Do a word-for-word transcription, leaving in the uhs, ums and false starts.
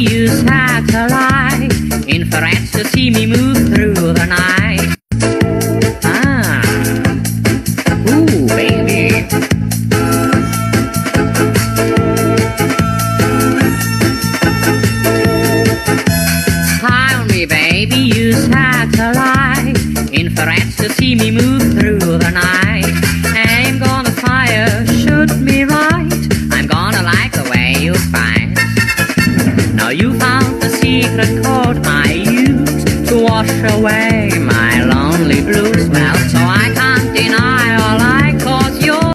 you satellite infrared to see me move through the night. Ah, ooh, baby. Tell me, baby, you satellite infrared to see me move through the night.